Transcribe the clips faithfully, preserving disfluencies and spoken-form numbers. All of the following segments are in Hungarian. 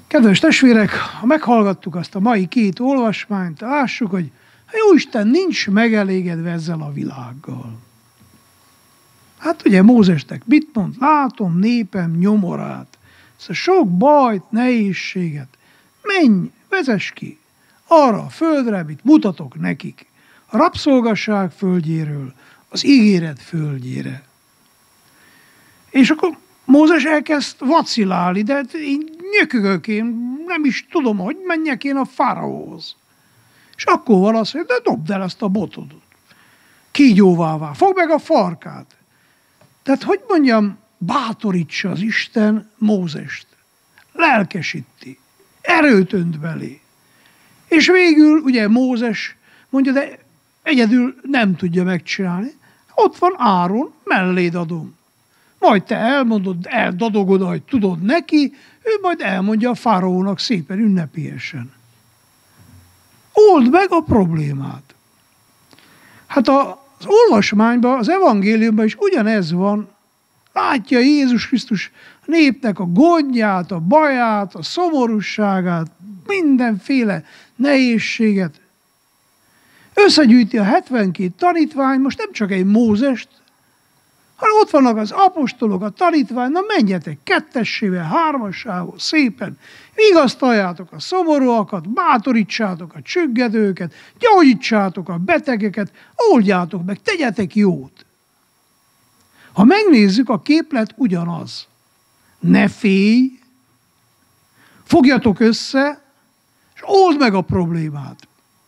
Kedves testvérek, ha meghallgattuk azt a mai két olvasmányt, lássuk, hogy a Jóisten nincs megelégedve ezzel a világgal. Hát ugye Mózesnek mit mond? Látom népem nyomorát, ezt a sok bajt, nehézséget. Menj, vezess ki arra a földre, amit mutatok nekik. A rabszolgasság földjéről, az ígéret földjére. És akkor Mózes elkezd vacilálni, de én nyökögök, én nem is tudom, hogy menjek én a fáraóhoz. És akkor van az, hogy de dobd el ezt a botodot. Kígyóvá, fogd meg a farkát. Tehát, hogy mondjam, bátorítsa az Isten Mózest. Lelkesíti. Erőt önt belé. És végül ugye Mózes mondja, de egyedül nem tudja megcsinálni. Ott van Áron, melléd adom. Majd te elmondod, eldadogod, hogy tudod neki, ő majd elmondja a fáraónak szépen ünnepélyesen. Old meg a problémát. Hát az olvasmányban, az evangéliumban is ugyanez van. Látja Jézus Krisztus népnek a gondját, a baját, a szomorúságát, mindenféle nehézséget. Összegyűjti a hetvenkét tanítvány, most nem csak egy Mózest, hanem ott vannak az apostolok, a tanítvány, na menjetek kettessével, hármasával, szépen, vigasztaljátok a szomorúakat, bátorítsátok a csüggedőket, gyógyítsátok a betegeket, oldjátok meg, tegyetek jót. Ha megnézzük, a képlet ugyanaz. Ne félj, fogjatok össze, és old meg a problémát.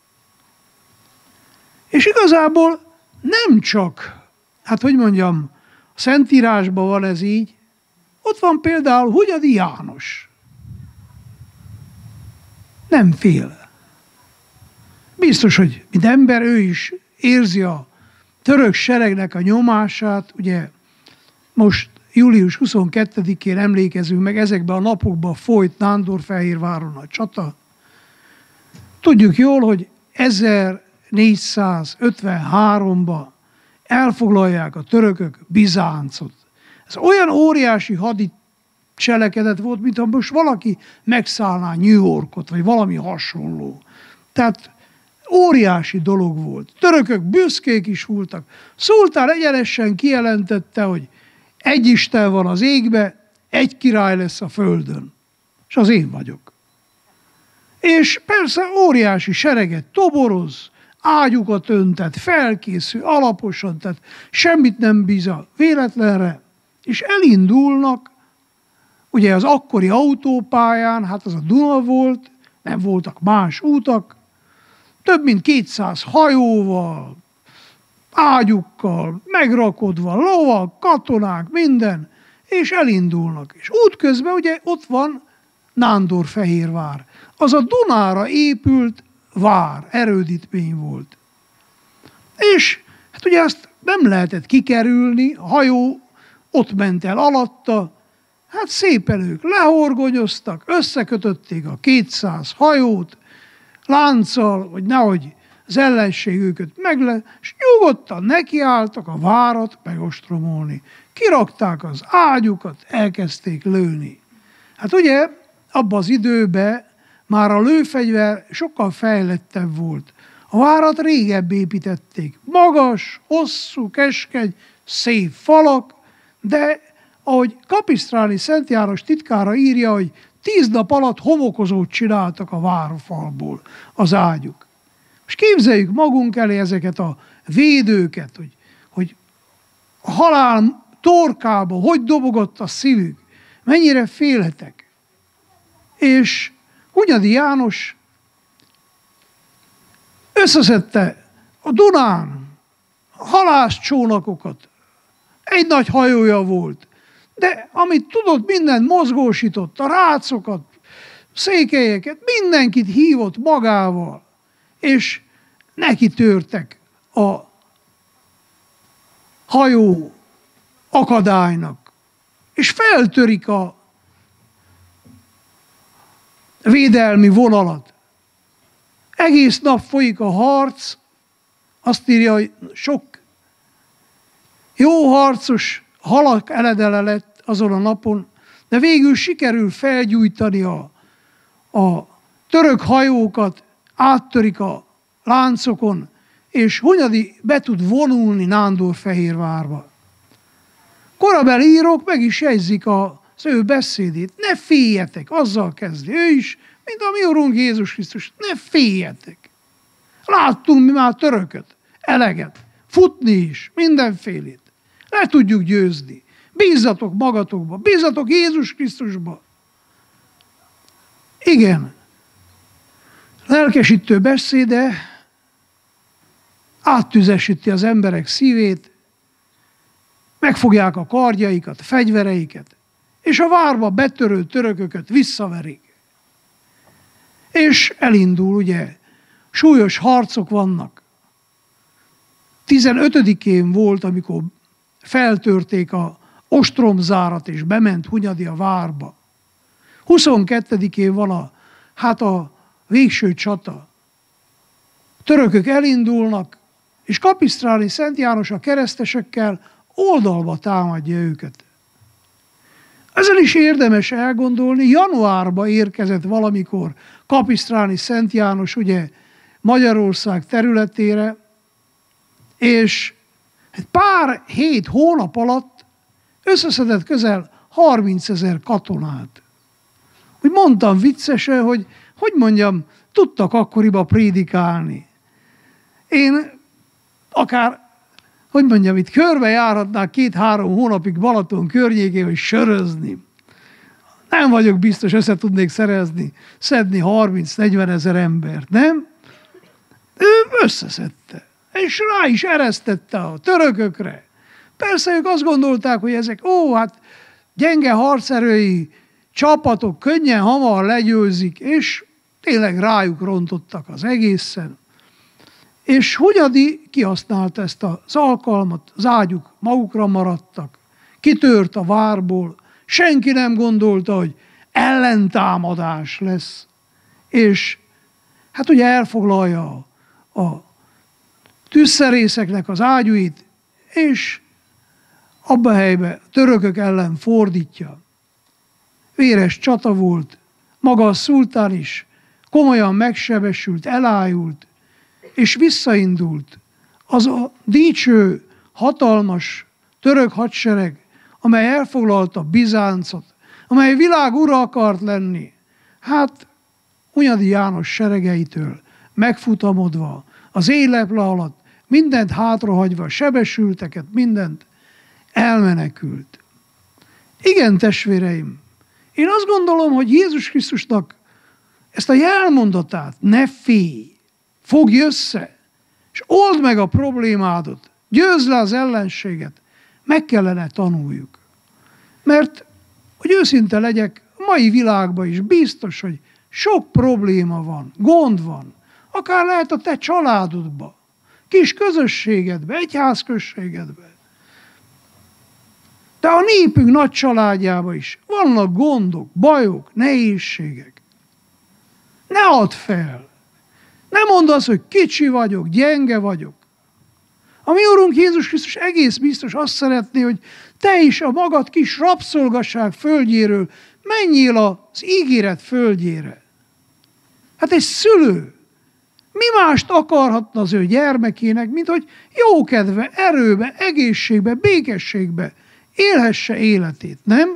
És igazából nem csak, hát hogy mondjam, a Szentírásban van ez így, ott van például Hunyadi János. Nem fél. Biztos, hogy mint ember ő is érzi a török seregnek a nyomását, ugye most július huszonkettedikén emlékezünk meg, ezekben a napokban folyt Nándorfehérváron a csata. Tudjuk jól, hogy ezernégyszázötvenháromban elfoglalják a törökök Bizáncot. Ez olyan óriási hadicselekedet volt, mintha most valaki megszállná New Yorkot, vagy valami hasonló. Tehát óriási dolog volt. Törökök büszkék is voltak. Szultán egyenesen kijelentette, hogy egy Isten van az égbe, egy király lesz a földön. És az én vagyok. És persze óriási sereget toboroz, ágyukat öntet, felkészül, alaposan, tehát semmit nem bíz véletlenre, és elindulnak, ugye az akkori autópályán, hát az a Duna volt, nem voltak más útak, több mint kétszáz hajóval, ágyukkal, megrakodva, lovak, katonák, minden, és elindulnak. És útközben ugye ott van Nándorfehérvár. Az a Dunára épült vár, erődítmény volt. És hát ugye azt nem lehetett kikerülni, a hajó ott ment el alatta, hát szépen ők lehorgonyoztak, összekötötték a kétszáz hajót, lánccal, hogy nehogy az ellenség őket megle, és nyugodtan nekiálltak a várat megostromolni. Kirakták az ágyukat, elkezdték lőni. Hát ugye abban az időben már a lőfegyver sokkal fejlettebb volt. A várat régebb építették. Magas, hosszú, keskeny, szép falak, de ahogy Kapisztráni Szent János titkára írja, hogy tíz nap alatt homokozót csináltak a várfalból az ágyuk. És képzeljük magunk elé ezeket a védőket, hogy, hogy a halál torkába hogy dobogott a szívük, mennyire félhetek. És Hunyadi János összeszedte a Dunán a halászcsónakokat. Egy nagy hajója volt, de amit tudott, mindent mozgósított, a rácokat, székelyeket, mindenkit hívott magával, és neki törtek a hajó akadálynak, és feltörik a védelmi vonalat. Egész nap folyik a harc, azt írja, hogy sok jó harcos halak eledele lett azon a napon, de végül sikerül felgyújtani a a török hajókat áttörik a láncokon, és Hunyadi be tud vonulni Nándorfehérvárba. Korabeli írók meg is jegyzik az ő beszédét. Ne féljetek, azzal kezdi ő is, mint a mi Urunk Jézus Krisztus. Ne féljetek. Láttunk mi már törököt, eleget, futni is, mindenfélét. Le tudjuk győzni. Bízzatok magatokba, bízzatok Jézus Krisztusba. Igen, lelkesítő beszéde áttüzesíti az emberek szívét, megfogják a kardjaikat, a fegyvereiket, és a várba betörő törököket visszaverik. És elindul, ugye, súlyos harcok vannak. tizenötödikén volt, amikor feltörték a ostromzárat, és bement Hunyadi a várba. huszonkettedikén van a, hát a végső csata. A törökök elindulnak, és Kapisztráni Szent János a keresztesekkel oldalba támadja őket. Ezzel is érdemes elgondolni, januárba érkezett valamikor Kapisztráni Szent János, ugye, Magyarország területére, és egy pár hét hónap alatt összeszedett közel harmincezer katonát. Úgy mondtam viccesen, hogy, hogy mondjam, tudtak akkoriban prédikálni. Én akár, hogy mondjam, itt körbejárhatnák két-három hónapig Balaton környékén, hogy sörözni. Nem vagyok biztos, össze tudnék szerezni, szedni harminc-negyven ezer embert, nem? Ő összeszedte, és rá is eresztette a törökökre. Persze ők azt gondolták, hogy ezek, ó, hát gyenge harcerői csapatok könnyen hamar legyőzik, és tényleg rájuk rontottak az egészen. És Hunyadi kihasználta ezt az alkalmat, az ágyuk magukra maradtak, kitört a várból, senki nem gondolta, hogy ellentámadás lesz, és hát ugye elfoglalja a, a tűzszerészeknek az ágyúit, és abba a helyben törökök ellen fordítja. Véres csata volt, maga a szultán is komolyan megsebesült, elájult, és visszaindult az a dicső, hatalmas török hadsereg, amely elfoglalta Bizáncot, amely világ ura akart lenni. Hát Hunyadi János seregeitől megfutamodva, az éleple alatt, mindent hátrahagyva, sebesülteket, mindent elmenekült. Igen, testvéreim, én azt gondolom, hogy Jézus Krisztusnak ezt a jelmondatát, ne félj, fogj össze, és old meg a problémádat, győzd le az ellenséget, meg kellene tanuljuk. Mert, hogy őszinte legyek, a mai világban is biztos, hogy sok probléma van, gond van, akár lehet a te családodba, kis közösségedbe, egyházközségedbe. De a népünk nagy családjában is vannak gondok, bajok, nehézségek. Ne add fel! Ne mondd azt, hogy kicsi vagyok, gyenge vagyok. A mi Urunk Jézus Krisztus egész biztos azt szeretné, hogy te is a magad kis rabszolgasság földjéről menjél az ígéret földjére. Hát egy szülő mi mást akarhatna az ő gyermekének, mint hogy jókedve, erőbe, egészségbe, békességbe élhesse életét, nem?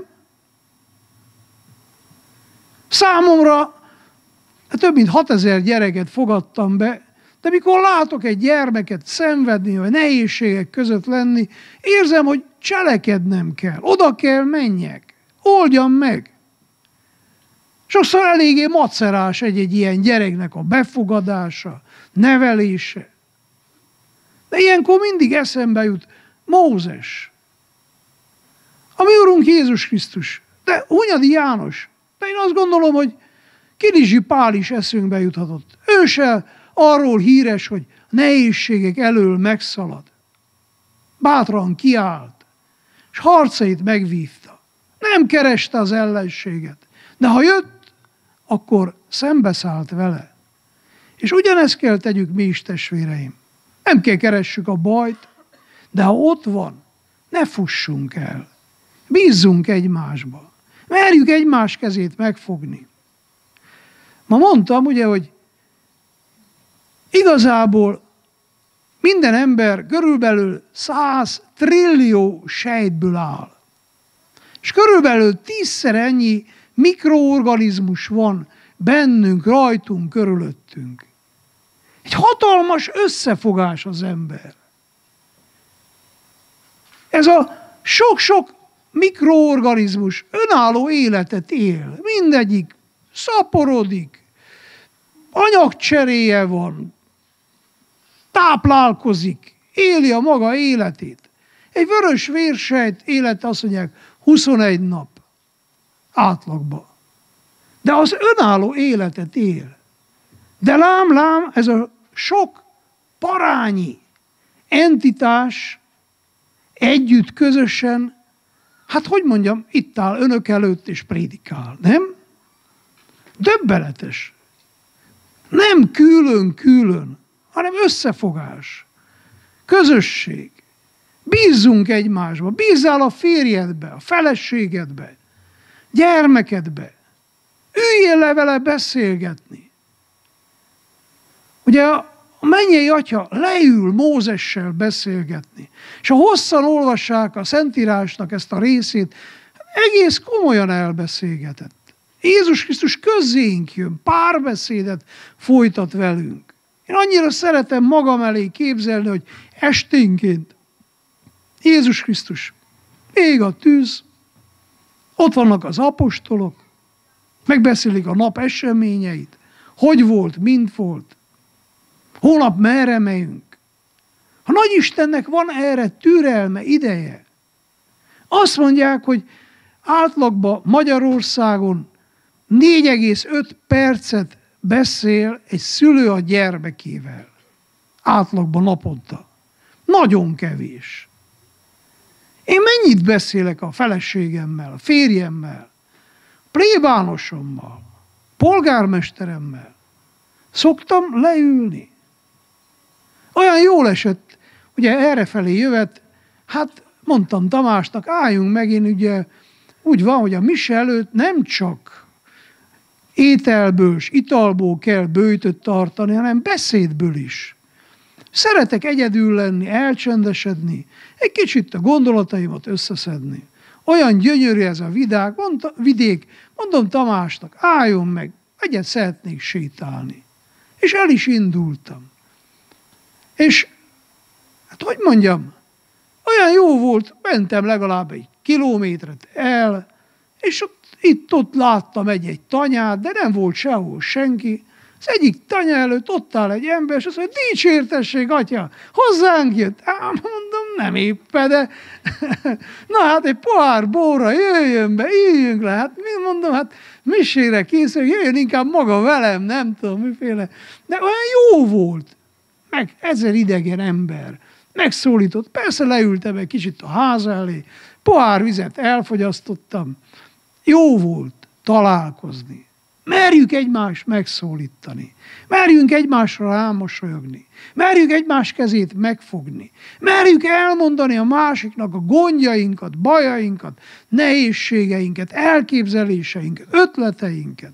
Számomra több mint hatezer gyereket fogadtam be, de mikor látok egy gyermeket szenvedni, vagy nehézségek között lenni, érzem, hogy cselekednem kell, oda kell menjek, oldjam meg. Sokszor eléggé macerás egy-egy ilyen gyereknek a befogadása, nevelése. De ilyenkor mindig eszembe jut Mózes, a mi Urunk Jézus Krisztus, de Hunyadi János. De én azt gondolom, hogy Kinizsi Pál is eszünkbe juthatott. Ő se arról híres, hogy nehézségek elől megszalad. Bátran kiállt, és harcait megvívta. Nem kereste az ellenséget, de ha jött, akkor szembeszállt vele. És ugyanezt kell tegyük mi is, testvéreim. Nem kell keressük a bajt, de ha ott van, ne fussunk el. Bízzunk egymásba. Merjük egymás kezét megfogni. Ma mondtam, ugye, hogy igazából minden ember körülbelül száz trillió sejtből áll. És körülbelül tízszer ennyi mikroorganizmus van bennünk, rajtunk, körülöttünk. Egy hatalmas összefogás az ember. Ez a sok-sok mikroorganizmus önálló életet él. Mindegyik szaporodik, anyagcseréje van, táplálkozik, éli a maga életét. Egy vörös vérsejt élete azt mondják huszonegy nap átlagban. De az önálló életet él. De lám, lám, ez a sok parányi entitás együtt, közösen, hát hogy mondjam, itt áll önök előtt és prédikál, nem? Döbbenetes. Nem külön-külön, hanem összefogás, közösség. Bízzunk egymásba, bízzál a férjedbe, a feleségedbe, gyermekedbe. Üljél le vele beszélgetni. Ugye a mennyei atya leül Mózessel beszélgetni, és ha hosszan olvassák a Szentírásnak ezt a részét, egész komolyan elbeszélgetett. Jézus Krisztus közénk jön, párbeszédet folytat velünk. Én annyira szeretem magam elé képzelni, hogy esténként Jézus Krisztus, ég a tűz, ott vannak az apostolok, megbeszélik a nap eseményeit, hogy volt, mint volt, holnap merre megyünk. A Nagy Istennek van erre türelme, ideje. Azt mondják, hogy átlagban Magyarországon négy egész öt percet beszél egy szülő a gyermekével. Átlagban naponta. Nagyon kevés. Én mennyit beszélek a feleségemmel, a férjemmel, plébánosommal, polgármesteremmel. Szoktam leülni. Olyan jól esett, ugye errefelé jövet, hát mondtam Tamásnak, álljunk meg, én ugye úgy van, hogy a mise előtt nem csak ételből és italból kell böjtöt tartani, hanem beszédből is. Szeretek egyedül lenni, elcsendesedni, egy kicsit a gondolataimat összeszedni. Olyan gyönyörű ez a vidák, mondta, vidék, mondom Tamásnak, álljon meg, egyet szeretnék sétálni. És el is indultam. És hát hogy mondjam, olyan jó volt, mentem legalább egy kilométret el, és ott, itt-ott láttam egy-egy tanyát, de nem volt sehol senki. Az egyik tanya előtt ott áll egy ember, és azt mondja, dicsértesség, atya, hozzánk jött. Á, mondom, nem éppen, de na hát egy pohár borra jöjjön be, üljünk le. Hát mi mondom, hát misére készül, jöjjön inkább maga velem, nem tudom, miféle. De olyan jó volt. Meg ezer idegen ember. Megszólított. Persze leültem egy kicsit a ház elé, pohár vizet elfogyasztottam. Jó volt találkozni. Merjük egymást megszólítani. Merjünk egymásra rámosolyogni. Merjük egymás kezét megfogni. Merjük elmondani a másiknak a gondjainkat, bajainkat, nehézségeinket, elképzeléseinket, ötleteinket.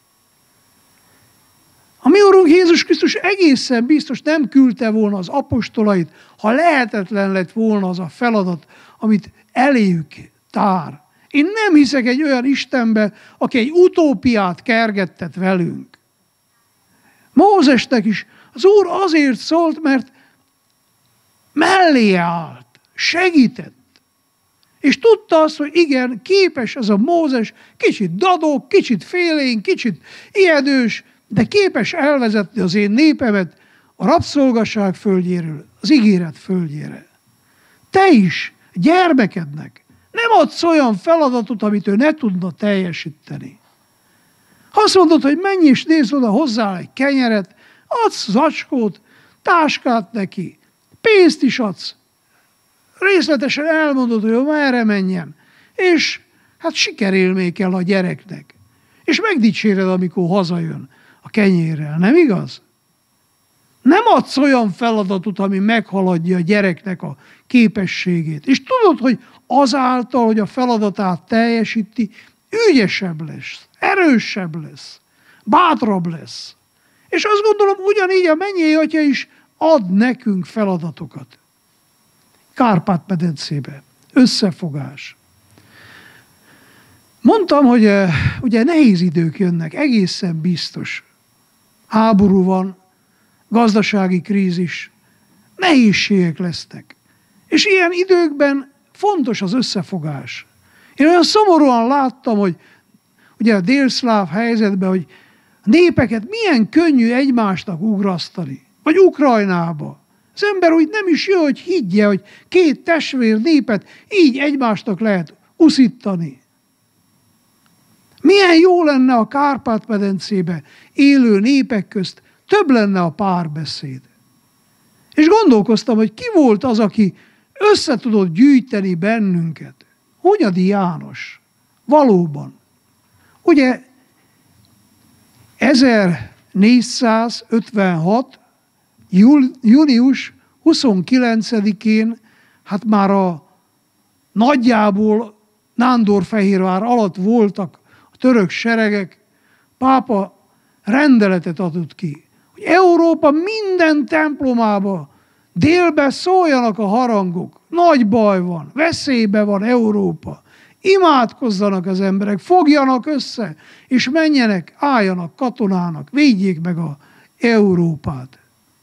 A mi Urunk Jézus Krisztus egészen biztos nem küldte volna az apostolait, ha lehetetlen lett volna az a feladat, amit eléjük tár. Én nem hiszek egy olyan Istenbe, aki egy utópiát kergettet velünk. Mózesnek is az Úr azért szólt, mert mellé állt, segített. És tudta azt, hogy igen, képes ez a Mózes, kicsit dadó, kicsit félénk, kicsit ijedős, de képes elvezetni az én népemet a rabszolgaság földjéről, az ígéret földjére. Te is, gyermekednek, nem adsz olyan feladatot, amit ő ne tudna teljesíteni. Ha azt mondod, hogy menj és nézd oda hozzá egy kenyeret, adsz zacskót, táskát neki, pénzt is adsz, részletesen elmondod, hogy merre menjen, és hát sikerélmény kell a gyereknek. És megdicséred, amikor hazajön a kenyérrel, nem igaz? Nem adsz olyan feladatot, ami meghaladja a gyereknek a képességét. És tudod, hogy azáltal, hogy a feladatát teljesíti, ügyesebb lesz, erősebb lesz, bátrabb lesz. És azt gondolom, ugyanígy a mennyei Atya is ad nekünk feladatokat. Kárpát-medencébe. Összefogás. Mondtam, hogy ugye nehéz idők jönnek, egészen biztos. Háború van, gazdasági krízis, nehézségek lesznek. És ilyen időkben fontos az összefogás. Én olyan szomorúan láttam, hogy ugye a délszláv helyzetben, hogy a népeket milyen könnyű egymásnak ugrasztani. Vagy Ukrajnába. Az ember úgy nem is jó, hogy higgye, hogy két testvér népet így egymásnak lehet uszítani. Milyen jó lenne a Kárpát-medencébe élő népek közt, több lenne a párbeszéd. És gondolkoztam, hogy ki volt az, aki össze tudott gyűjteni bennünket. Hunyadi János. Valóban. Ugye ezernégyszázötvenhat. június huszonkilencedikén, hát már a nagyjából Nándorfehérvár alatt voltak a török seregek, pápa rendeletet adott ki, hogy Európa minden templomába délbe szóljanak a harangok. Nagy baj van, veszélybe van Európa. Imádkozzanak az emberek, fogjanak össze, és menjenek, álljanak katonának, védjék meg a Európát.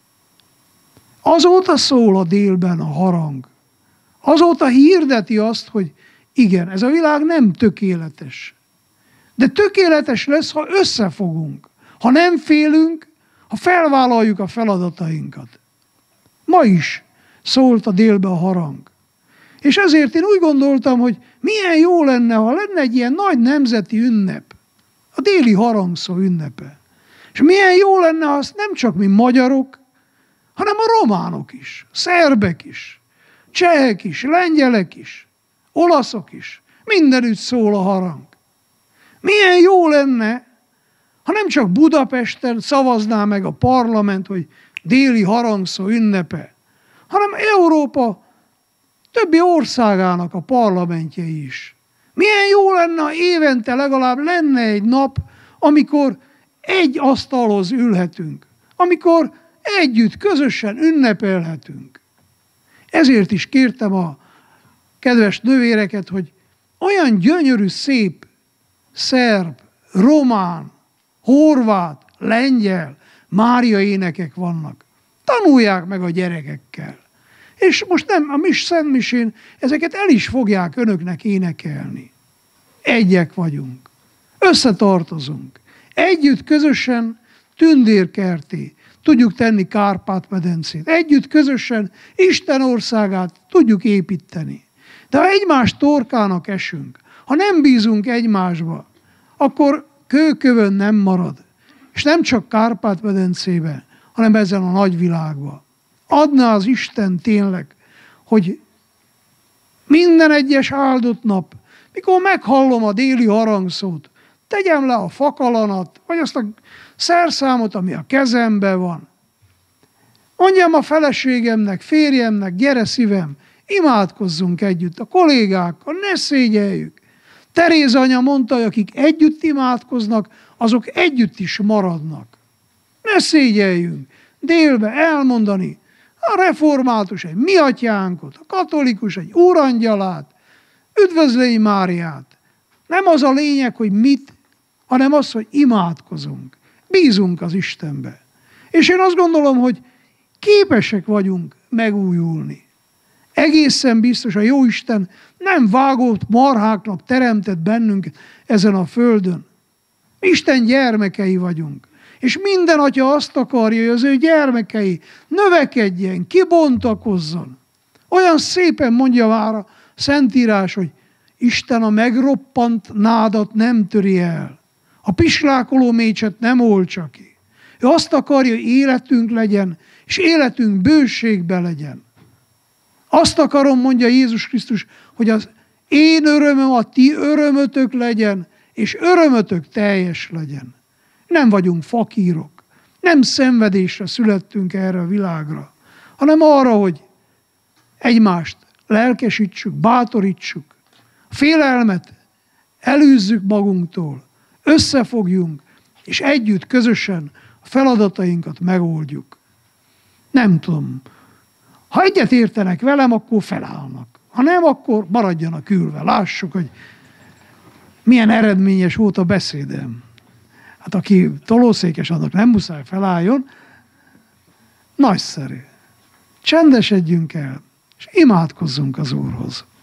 Azóta szól a délben a harang. Azóta hirdeti azt, hogy igen, ez a világ nem tökéletes. De tökéletes lesz, ha összefogunk. Ha nem félünk, ha felvállaljuk a feladatainkat. Ma is szólt a délbe a harang. És ezért én úgy gondoltam, hogy milyen jó lenne, ha lenne egy ilyen nagy nemzeti ünnep. A déli harangszó ünnepe. És milyen jó lenne, ha azt nem csak mi magyarok, hanem a románok is, szerbek is, csehek is, lengyelek is, olaszok is. Mindenütt szól a harang. Milyen jó lenne, ha nem csak Budapesten szavazná meg a parlament, hogy déli harangszó ünnepe, hanem Európa többi országának a parlamentjei is. Milyen jó lenne, ha évente legalább lenne egy nap, amikor egy asztalhoz ülhetünk, amikor együtt, közösen ünnepelhetünk. Ezért is kértem a kedves nővéreket, hogy olyan gyönyörű, szép szerb, román, horvát, lengyel, Mária énekek vannak. Tanulják meg a gyerekekkel. És most nem, a mis szentmisén ezeket el is fogják önöknek énekelni. Egyek vagyunk. Összetartozunk. Együtt, közösen tündérkerté tudjuk tenni Kárpát-medencét. Együtt, közösen Isten országát tudjuk építeni. De ha egymás torkának esünk, ha nem bízunk egymásba, akkor kőkövön nem marad. És nem csak Kárpát-medencében, hanem ezen a nagyvilágban. Adna az Isten tényleg, hogy minden egyes áldott nap, mikor meghallom a déli harangszót, tegyem le a fakalanat, vagy azt a szerszámot, ami a kezemben van. Mondjam a feleségemnek, férjemnek, gyere szívem, imádkozzunk együtt, a kollégákkal, ne szégyeljük. Teréz anya mondta, hogy akik együtt imádkoznak, azok együtt is maradnak. Ne szégyeljünk. Délbe elmondani a református egy mi atyánkot, a katolikus egy úrangyalát, üdvözlégy Máriát. Nem az a lényeg, hogy mit, hanem az, hogy imádkozunk. Bízunk az Istenbe. És én azt gondolom, hogy képesek vagyunk megújulni. Egészen biztos, a Jóisten nem vágott marháknak teremtett bennünket ezen a földön. Isten gyermekei vagyunk. És minden atya azt akarja, hogy az ő gyermekei növekedjen, kibontakozzon. Olyan szépen mondja már a Szentírás, hogy Isten a megroppant nádat nem töri el. A pislákoló mécset nem oltsa ki. Ő azt akarja, hogy életünk legyen, és életünk bőségbe legyen. Azt akarom, mondja Jézus Krisztus, hogy az én örömöm a ti örömötök legyen, és örömötök teljes legyen. Nem vagyunk fakírok, nem szenvedésre születtünk erre a világra, hanem arra, hogy egymást lelkesítsük, bátorítsuk, a félelmet elűzzük magunktól, összefogjunk, és együtt, közösen a feladatainkat megoldjuk. Nem tudom. Ha egyet értenek velem, akkor felállnak. Ha nem, akkor maradjanak ülve. Lássuk, hogy milyen eredményes volt a beszédem. Hát aki tolószékes, annak nem muszáj felálljon. Nagyszerű. Csendesedjünk el, és imádkozzunk az Úrhoz.